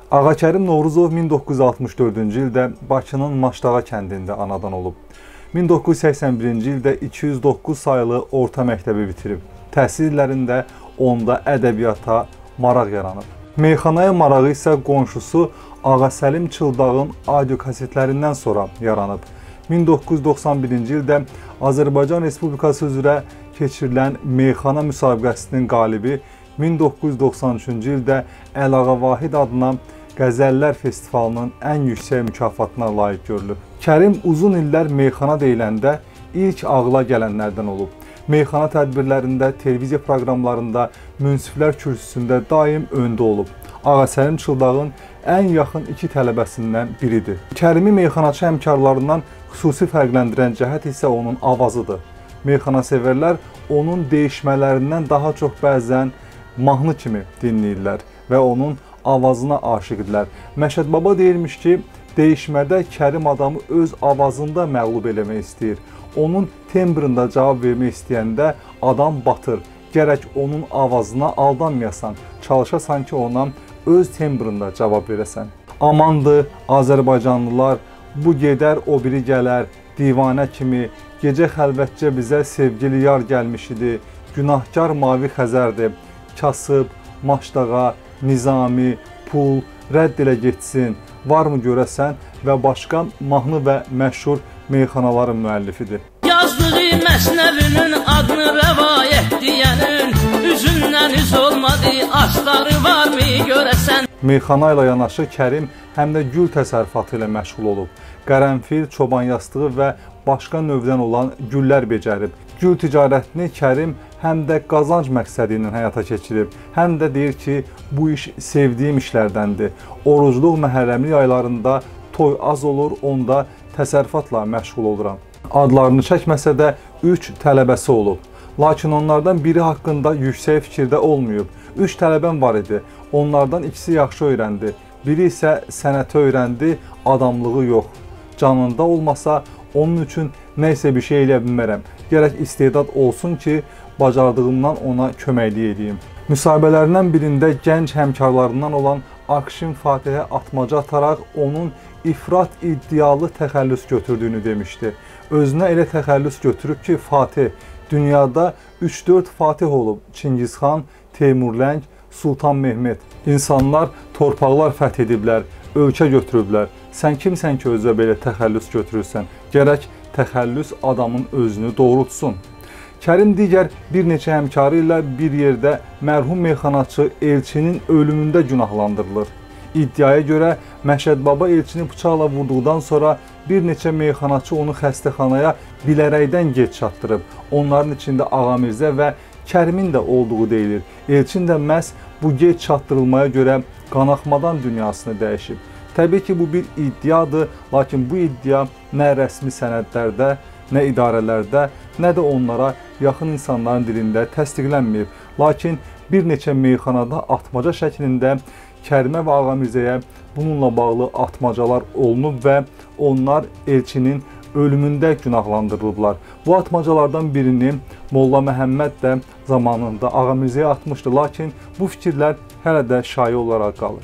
Ağakərim Novruzov 1964-cü ildə Bakının Maşdağa kəndində anadan olub. 1981-ci ildə 209 sayılı orta məktəbi bitirib. Təhsil illərində onda ədəbiyyata maraq yaranıb. Meyxanaya marağı isə qonşusu Ağa Səlim Çıldağın audio kasetlərindən sonra yaranıb. 1991-ci ildə Azərbaycan Respublikası üzrə keçirilən meyxana müsabiqəsinin qalibi 1993-cü ildə Əlağa Vahid adına Qəzəllər Festivalının ən yüksək mükafatına layiq görülüb. Kərim uzun illər meyxana deyiləndə ilk ağla gələnlərdən olub. Meyxana tədbirlərində, televiziya proqramlarında, münsiflər kürsüsündə daim öndə olub. Ağa Səlim Çıldağın ən yaxın iki tələbəsindən biridir. Kərimi meyxanaçı həmkarlarından xüsusi fərqləndirən cəhət isə onun avazıdır. Meyxana sevərlər onun deyişmələrindən daha çox bəzən mahnı kimi dinləyirlər və onun avazına aşiqdirlər. Məşəd Baba deyirmiş ki, deyişmədə Kərim adamı öz avazında məğlub eləmək istəyir. Onun tembrında cavab vermək istəyəndə adam batır. Gərək onun avazına aldanmayasan, çalışasan ki, ona öz tembrında cavab verəsən. Amandır, Azərbaycanlılar, bu gedər, o biri gələr, divanə kimi, gecə xəlvətcə bizə sevgili yar gəlmiş idi, günahkar mavi Xəzərdir, kasıb, Maşdağa, Nizami, pul, rədd elə getsin, varmı görəsən və başqa mahnı və məşhur meyxanaların müəllifidir. Yazdığı Məsnəvinin adını rəvayət deyənin üzündən üz olmadı, aşları varmı görəsən. Meyxana ilə yanaşı Kərim həm də gül təsərrüfatı ilə məşğul olub. Qərənfil, çoban yastığı və başqa növdən olan güllər becərib. Gül ticarətini Kərim həm də qazanc məqsədi ilə həyata keçirib, həm də deyir ki, bu iş sevdiyim işlərdəndir. Orucluq, məhərrəmlik aylarında toy az olur, onda təsərrüfatla məşğul oluram. Adlarını çəkməsə də 3 tələbəsi olub. Lakin onlardan biri haqqında yüksək fikirdə olmayıb. 3 tələbəm var idi. Onlardan ikisi yaxşı öyrəndi. Biri isə sənəti öyrəndi, adamlığı yox. Canında olmasa onun üçün nə isə bir şey eləyə bilmərəm. Gərək istedad olsun ki, bacardığımdan ona köməklik edeyim. Müsahibələrindən birində gənc həmkarlarından olan Akşin Fatihə atmaca ataraq onun ifrat iddialı təxəllüs götürdüyünü demişdi. Özünə elə təxəllüs götürüb ki, Fatih, dünyada 3-4 Fatih olub. Çingizxan, Teymurləng, Sultan Mehmet. İnsanlar torpaqlar fəth ediblər, ölkə götürüblər. Sən kimsən ki, özə belə təxəllüs götürürsən? Gərək təxəllüs adamın özünü doğrultsun. Kərim digər bir neçə həmkarı ilə bir yerdə mərhum meyxanaçı Elçinin ölümündə günahlandırılır. İddiaya görə Məşəd Baba Elçini bıçaqla vurduqdan sonra bir neçə meyxanaçı onu xəstəxanaya bilərəkdən gec çatdırıb. Onların içində Ağa Mirzə və Kərimin də olduğu deyilir. Elçin də məhz bu gec çatdırılmaya görə qanaxmadan dünyasını dəyişib. Təbii ki, bu bir iddiadır, lakin bu iddia nə rəsmi sənədlərdə, nə idarələrdə, nə də onlara yaxın insanların dilində təsdiqlənməyib. Lakin bir neçə meyxanada atmaca şəklində Kərimə və Ağa Mirzəyə bununla bağlı atmacalar olunub və onlar Elçinin ölümündə günahlandırılıblar. Bu atmacalardan birini Molla Məhəmməd də zamanında Ağa Mirzəyə atmışdı, lakin bu fikirlər hələ də şayə olaraq qalır.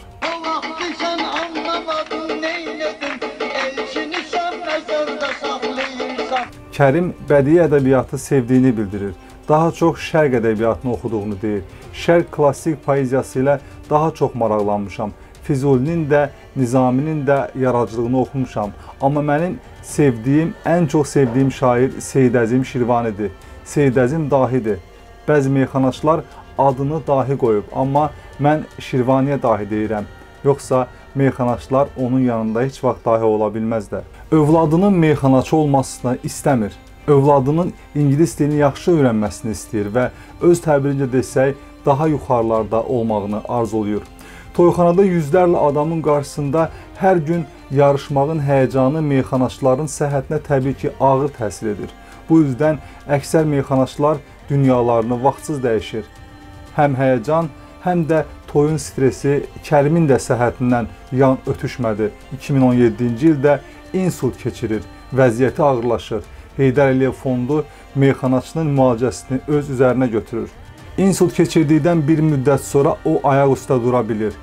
Kərim bədii ədəbiyyatı sevdiyini bildirir. Daha çox şərq ədəbiyyatını oxuduğunu deyir. Şərq klassik poeziyası ilə daha çox maraqlanmışam. Füzulinin də, Nizaminin də yaradıcılığını oxumuşam. Amma mənim sevdiyim, ən çox sevdiyim şair Seyid Əzim Şirvanidir. Seyid Əzim dahidir. Bəzi meyxanaçılar adını dahi qoyub, amma mən Şirvaniyə dahi deyirəm. Yoxsa meyxanaçılar onun yanında heç vaxt dahi ola bilməzlər. Övladının meyxanaçı olmasını istəmir. Övladının ingilis dilini yaxşı öyrənməsini istəyir və öz təbirincə desək, daha yuxarılarda olmağını arzuluyur. Toyxanada yüzlərlə adamın qarşısında hər gün yarışmağın həyəcanı meyxanaçıların səhhətinə təbii ki, ağır təsir edir. Bu yüzdən əksər meyxanaçılar dünyalarını vaxtsız dəyişir. Həm həyəcan, həm də toyun stresi Kərimin də səhhətindən yan ötüşmədi. 2017-ci ildə insult keçirir, vəziyyəti ağırlaşır. Heydər Əliyev fondu meyxanaçının müalicəsini öz üzərinə götürür. İnsult keçirdikdən bir müddət sonra o ayaq üstə dura bilir.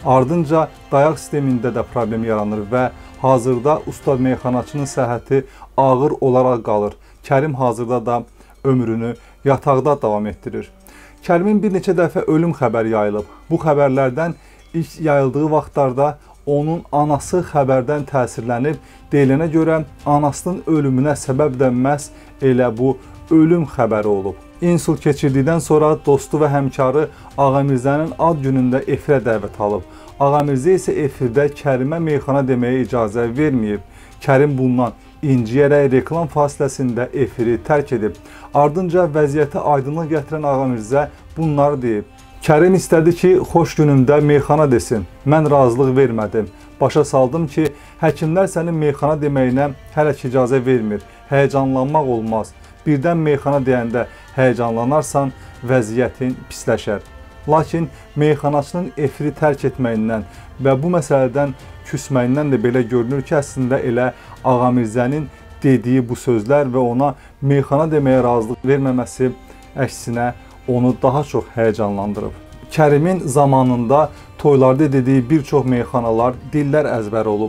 Ardınca dayaq sistemində də problem yaranır və hazırda ustad meyxanaçının səhhəti ağır olaraq qalır. Kərim hazırda da ömrünü yataqda davam etdirir. Kərimin bir neçə dəfə ölüm xəbəri yayılıb. Bu xəbərlərdən ilk yayıldığı vaxtlarda onun anası xəbərdən təsirlənib, deyilənə görə anasının ölümünə səbəb də məhz elə bu ölüm xəbəri olub. İnsult keçirdikdən sonra dostu və həmkarı Ağamirzənin ad günündə efirə dəvət alıb. Ağamirzə isə efirdə Kərimə meyxana deməyə icazə verməyib. Kərim bundan inciyərək reklam fasiləsində efiri tərk edib. Ardınca vəziyyətə aydınlıq gətirən Ağamirzə bunları deyib. Kərim istədi ki, xoş günümdə meyxana desin. Mən razılıq vermədim. Başa saldım ki, həkimlər sənin meyxana deməyinə hələ ki icazə vermir. Həyəcanlanmaq olmaz. Birdən meyxana deyəndə həyəcanlanarsan, vəziyyətin pisləşər. Lakin meyxanaçının efiri tərk etməyindən və bu məsələdən küsməyindən də belə görünür ki, əslində elə Ağamirzənin dediyi bu sözlər və ona meyxana deməyə razılıq verməməsi əksinə onu daha çox həyəcanlandırıb. Kərimin zamanında toylarda dediyi bir çox meyxanalar dillər əzbəri olub.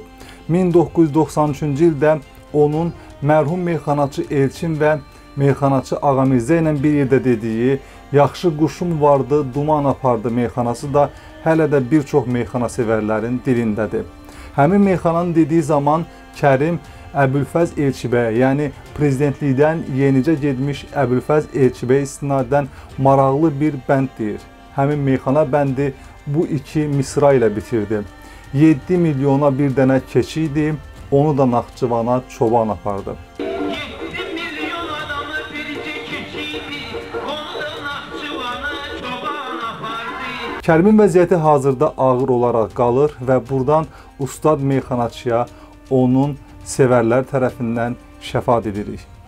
1993-cü ildə onun mərhum meyxanaçı Elçin və meyxanaçı Ağamirzə ilə bir yerdə dediyi yaxşı quşum vardı, duman apardı meyxanası da hələ də bir çox meyxana sevərlərin dilindədir. Həmin meyxananın dediyi zaman Kərim Əbülfəz Elçibəyə, yəni prezidentlikdən yenicə getmiş Əbülfəz Elçibəyə istinadən maraqlı bir bənd deyir. Həmin meyxana bəndi bu iki misra ilə bitirdi. 7 milyona bir dənə keçi idi, onu da Naxçıvana çoban apardı. 7 milyon adamı bircə keçi idi, onu da Naxçıvana çoban apardı. Kərimin vəziyyəti hazırda ağır olaraq qalır və buradan ustad meyxanaçıya onun sevərlər tərəfindən şəfaət edirik.